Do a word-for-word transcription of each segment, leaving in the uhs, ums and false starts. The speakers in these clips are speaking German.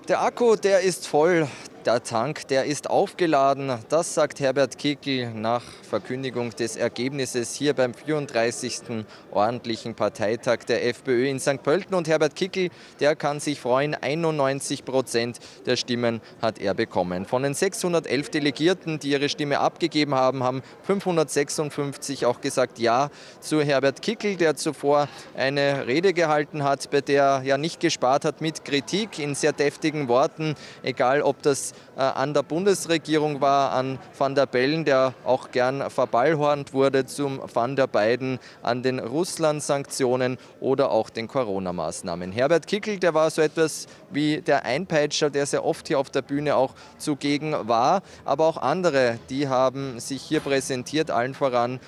Der Akku, der ist voll, der Tank, der ist aufgeladen. Das sagt Herbert Kickl nach Verkündigung des Ergebnisses hier beim vierunddreißigsten ordentlichen Parteitag der FPÖ in Sankt Pölten. Und Herbert Kickl, der kann sich freuen, einundneunzig Prozent der Stimmen hat er bekommen. Von den sechshundertelf Delegierten, die ihre Stimme abgegeben haben, haben fünfhundertsechsundfünfzig auch gesagt Ja zu Herbert Kickl, der zuvor eine Rede gehalten hat, bei der er ja nicht gespart hat mit Kritik in sehr deftigen Worten, egal ob das äh, an der Bundesregierung war, an Van der Bellen, der auch gern verballhornt wurde, zum Van der Beyden, an den Russland-Sanktionen oder auch den Corona-Maßnahmen. Herbert Kickl, der war so etwas wie der Einpeitscher, der sehr oft hier auf der Bühne auch zugegen war, aber auch andere, die haben sich hier präsentiert, allen voran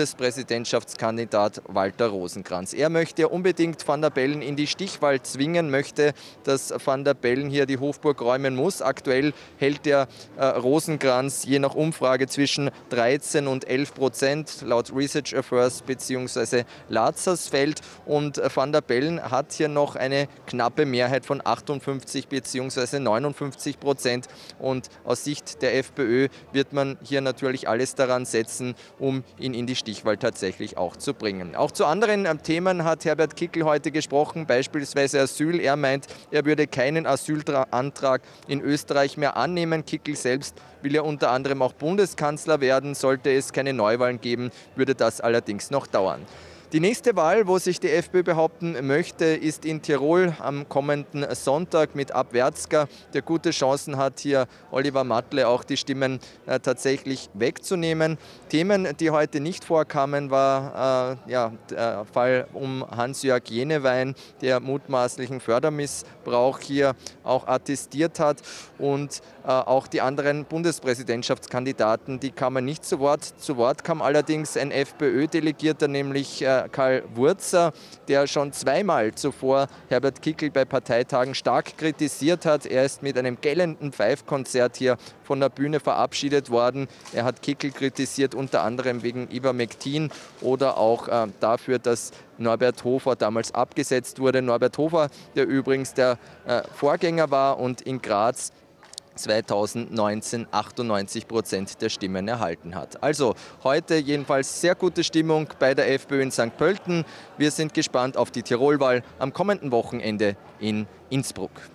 Bundespräsidentschaftskandidat Walter Rosenkranz. Er möchte unbedingt Van der Bellen in die Stichwahl zwingen, möchte, dass Van der Bellen hier die Hofburg räumen muss. Aktuell hält der äh, Rosenkranz je nach Umfrage zwischen dreizehn und elf Prozent laut Research Affairs bzw. Lazarsfeld, und äh, Van der Bellen hat hier noch eine knappe Mehrheit von achtundfünfzig bzw. neunundfünfzig Prozent, und aus Sicht der FPÖ wird man hier natürlich alles daran setzen, um ihn in die Stichwahl tatsächlich auch zu bringen. Auch zu anderen äh, Themen hat Herbert Kickl heute gesprochen, beispielsweise Asyl. Er meint, er würde keinen Asylantrag in Österreich mehr annehmen. Kickl selbst will ja unter anderem auch Bundeskanzler werden. Sollte es keine Neuwahlen geben, würde das allerdings noch dauern. Die nächste Wahl, wo sich die FPÖ behaupten möchte, ist in Tirol am kommenden Sonntag mit Abwärtsger, der gute Chancen hat, hier Oliver Mattle auch die Stimmen äh, tatsächlich wegzunehmen. Themen, die heute nicht vorkamen, war äh, ja, der Fall um Hans-Jörg Jenewein, der mutmaßlichen Fördermissbrauch hier auch attestiert hat, und äh, auch die anderen Bundespräsidentschaftskandidaten, die kamen nicht zu Wort. Zu Wort kam allerdings ein FPÖ-Delegierter, nämlich äh, Karl Wurzer, der schon zweimal zuvor Herbert Kickl bei Parteitagen stark kritisiert hat. Er ist mit einem gellenden Pfeifkonzert hier von der Bühne verabschiedet worden. Er hat Kickl kritisiert, unter anderem wegen Ivermectin oder auch äh, dafür, dass Norbert Hofer damals abgesetzt wurde. Norbert Hofer, der übrigens der äh, Vorgänger war und in Graz zweitausendneunzehn achtundneunzig Prozent der Stimmen erhalten hat. Also heute jedenfalls sehr gute Stimmung bei der FPÖ in Sankt Pölten. Wir sind gespannt auf die Tirolwahl am kommenden Wochenende in Innsbruck.